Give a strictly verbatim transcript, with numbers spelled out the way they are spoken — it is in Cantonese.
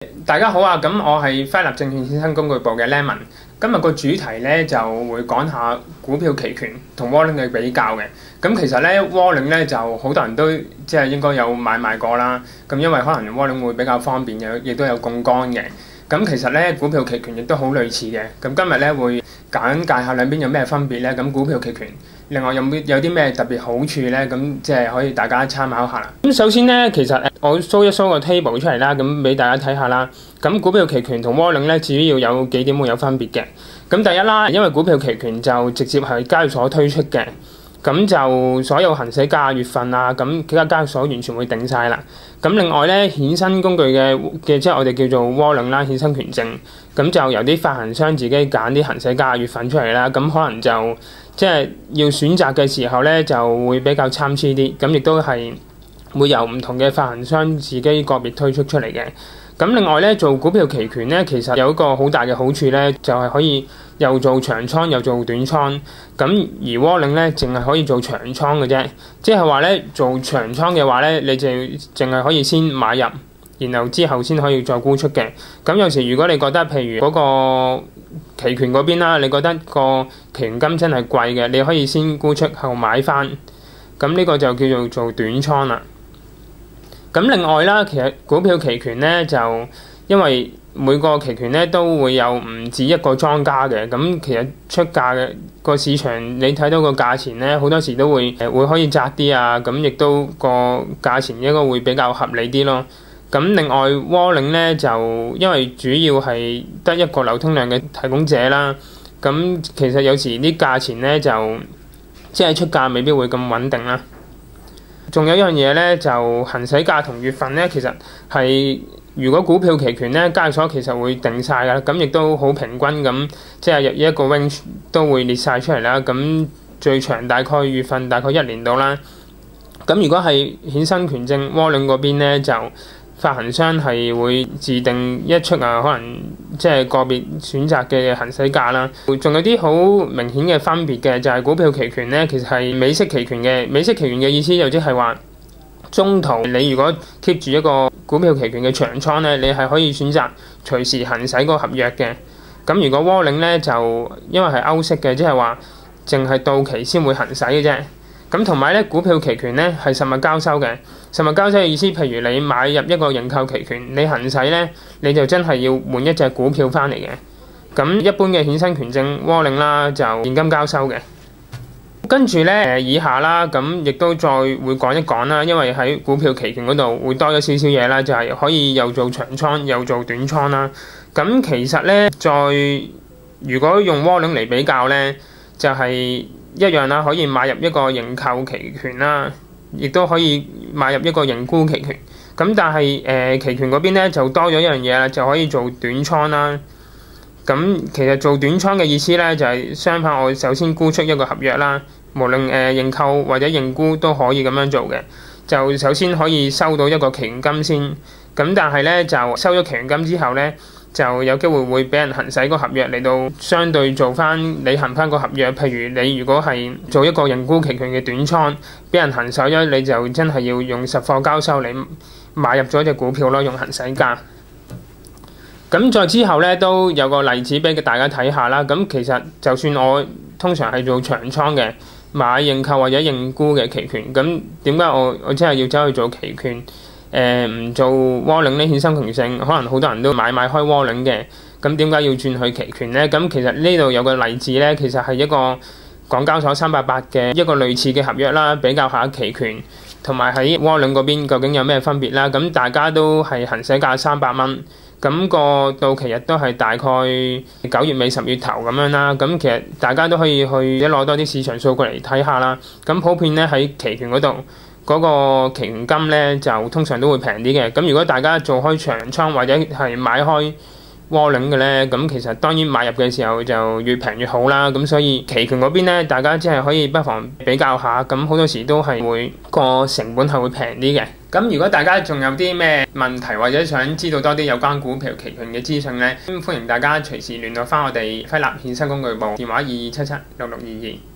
大家好啊，咁我係輝立證券衍生工具部嘅 Lemon。今日個主題咧就會講下股票期權同 Warrant 嘅比較嘅。咁其實咧 Warrant 咧就好多人都即係應該有買賣過啦。咁因為可能 Warrant 會比較方便，有亦都有槓桿嘅。咁其實咧股票期權亦都好類似嘅。咁今日咧會簡介下兩邊有咩分別咧。咁股票期權另外有冇有啲咩特別好處咧？咁即係可以大家參考下啦。咁首先咧，其實我 show 一 show 個 table 出嚟啦，咁俾大家睇下啦。咁股票期權同 Warrant 咧，主要有幾點會有分別嘅。咁第一啦，因為股票期權就直接係交易所推出嘅，咁就所有行使價月份啊，咁幾間交易所完全會定晒啦。咁另外咧，衍生工具嘅嘅即係我哋叫做 Warrant 啦，衍生權證，咁就由啲發行商自己揀啲行使價月份出嚟啦。咁可能就即係要選擇嘅時候咧，就會比較參差啲。咁亦都係會由唔同嘅發行商自己個別推出出嚟嘅。咁另外咧，做股票期權咧，其實有一個好大嘅好處咧，就係可以又做長倉又做短倉。咁而 Warrant 咧，淨係可以做長倉嘅啫。即係話咧，做長倉嘅話咧，你就淨係可以先買入，然後之後先可以再沽出嘅。咁有時如果你覺得譬如嗰個期權嗰邊啦，你覺得個期權金真係貴嘅，你可以先沽出後買翻。咁呢個就叫做做短倉啦。咁另外啦，其實股票期權咧就因為每個期權咧都會有唔止一個莊家嘅，咁其實出價嘅個市場你睇到個價錢咧，好多時都會誒會可以窄啲啊，咁亦都個價錢應該會比較合理啲咯。咁另外 Warrant 咧就因為主要係得一個流通量嘅提供者啦，咁其實有時啲價錢咧就即係出價未必會咁穩定啦。仲有一樣嘢咧，就行使價同月份咧，其實係如果股票期權咧，交易所其實會定晒㗎，咁亦都好平均咁，即係一個 range 都會列晒出嚟啦。咁最長大概月份大概一年到啦。咁如果係衍生權證 Warrant 嗰邊咧，就發行商係會自定一出啊，可能即係個別選擇嘅行使價啦。仲有啲好明顯嘅分別嘅，就係股票期權咧，其實係美式期權嘅。美式期權嘅意思就即係話，中途你如果 keep 住一個股票期權嘅長倉咧，你係可以選擇隨時行使個合約嘅。咁如果 Warrant 咧就因為係歐式嘅，即係話淨係到期先會行使嘅啫。咁同埋咧，股票期權咧係實物交收嘅。實物交收嘅意思，譬如你買入一個認購期權，你行使咧，你就真係要換一隻股票翻嚟嘅。咁一般嘅衍生權證 Warrant 啦，就現金交收嘅。跟住咧，誒以下啦，咁亦都再會講一講啦，因為喺股票期權嗰度會多咗少少嘢啦，就係、是、可以又做長倉又做短倉啦。咁其實咧，再如果用 Warrant 嚟比較咧，就係、是一樣啦，可以買入一個認購期權啦，亦都可以買入一個認沽期權。咁但係誒、呃、期權嗰邊咧就多咗一樣嘢啦，就可以做短倉啦。咁其實做短倉嘅意思咧就係、是、相反，我首先沽出一個合約啦，無論誒、呃、認購或者認沽都可以咁樣做嘅。就首先可以收到一個期權金先，咁但係咧就收咗期權金之後咧，就有機會會俾人行使個合約嚟到相對做翻履行翻個合約。譬如你如果係做一個認沽期權嘅短倉，俾人行使咗，你就真係要用實貨交收嚟買入咗隻股票咯，用行使價。咁再之後咧都有個例子俾大家睇下啦。咁其實就算我通常係做長倉嘅，買認購或者認沽嘅期權，咁點解我我真係要走去做期權？誒唔、呃、做 Warrant 咧，衍生權證，可能好多人都買買開 Warrant 嘅，咁點解要轉去期權咧？咁其實呢度有個例子咧，其實係一個港交所三八八嘅一個類似嘅合約啦，比較下期權同埋喺 Warrant 嗰邊究竟有咩分別啦？咁大家都係行使價三百蚊，咁個到期日都係大概九月尾十月頭咁樣啦。咁其實大家都可以去一攞多啲市場數據嚟睇下啦。咁普遍咧喺期權嗰度，嗰個期權金咧就通常都會平啲嘅。咁如果大家做開長倉或者係買開 Warrant 嘅咧，咁其實當然買入嘅時候就越平越好啦。咁所以期權嗰邊咧，大家即係可以不妨比較下。咁好多時都係會個成本係會平啲嘅。咁如果大家仲有啲咩問題或者想知道多啲有關股票期權嘅資訊咧，歡迎大家隨時聯絡翻我哋輝立衍生工具部電話二二七七六六二二。